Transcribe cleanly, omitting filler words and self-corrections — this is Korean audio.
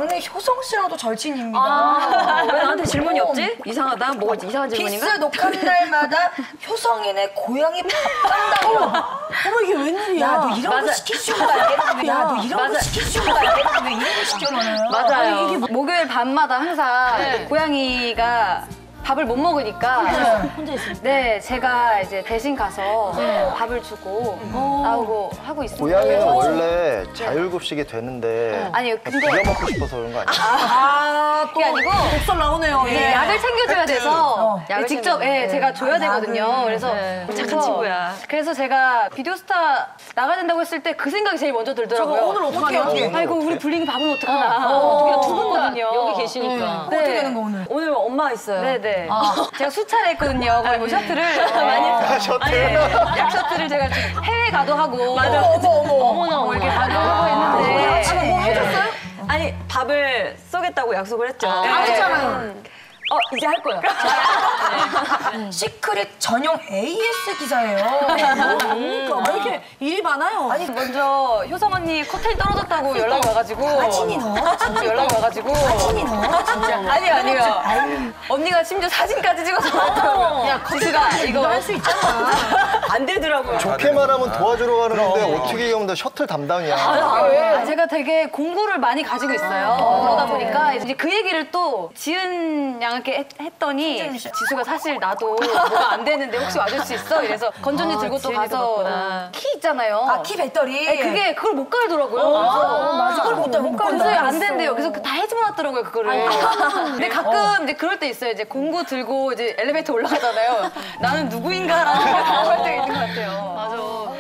저는 효성 씨랑도 절친입니다. 왜 나한테 질문이 없지? 이상하다. 뭐가 이상한 질문인가? 키스 녹화한 날마다 효성이네 고양이 밥간다고. 어머 이게 웬일이야? 야, 너 이런 거 시킬 줄 알겠는데. 야, 너 이런 거 시킬 줄 알겠는데. 왜 이런 거 시켜 너는? 맞아요. 목요일 밤마다 항상 고양이가 밥을 못 먹으니까 혼자 있으니까. 네, 제가 이제 대신 가서 밥을 주고 나오고 하고 있습니다. 고양이는 원래 자율급식이 되는데 아니요, 근데 비벼 먹고 싶어서 그런 거 아니에요? 그게 아니고 독설 나오네요. 네, 약을 챙겨줘야 돼서 약을 직접 제가 줘야 되거든요. 그래서 착한 친구야. 그래서 제가 비디오스타 나가야 된다고 했을 때 그 생각이 제일 먼저 들더라고요. 저거 오늘 어떡하냐? 아이고 우리 불링이 밥은 어떡하나. 어떻게 두 분거든요. 여기 계시니까. 어떻게 되는 거 오늘? 오늘 엄마 있어요. 네네. 제가 수차례 했거든요. 거의 뭐 셔틀을 많이 셔틀? 약 셔틀을 제가 좀 해외 가도 하고 어머나 이렇게 가도 하고 했는데 지금 뭐 해줬어요? 아니 밥을 쏘겠다고 약속을 했죠. 안 했잖아요. 이제 할 거예요. 시크릿 전용 AS 기사예요. 그러니까 왜 이렇게 일이 많아요? 아니 먼저 효성 언니 코텔 떨어졌다고 연락이 와가지고 아진이 너? 진짜 연락이 와가지고 아진이 너? 진짜. 아니요 언니가 심지어 사진까지 찍어서 왔더라고요. 야, 지수가 이거 할 수 있잖아. 안 되더라고요. 좋게 말하면 도와주러 가는 건데 어떻게 얘기하면 셔틀 담당이야. 제가 되게 공구를 많이 가지고 있어요. 그러다 보니까 이제 그 얘기를 또 지은 양에게 했더니 지수가 사실 나도 뭐가 안 되는데 혹시 와줄 수 있어? 이래서 건전지 들고 또 가서 키 있잖아요. 아, 키 배터리. 네, 그걸 못 갈더라고요. 맞아. 그걸 못 그래서 간다. 안 된대요. 그래서 다 해주고 놨더라고요, 그거를. 근데 가끔 이제 그럴 때 있어요. 이제 공구 들고 이제 엘리베이터 올라가잖아요. 나는 누구인가라는 생각할 때가 있는 것 같아요. 맞아.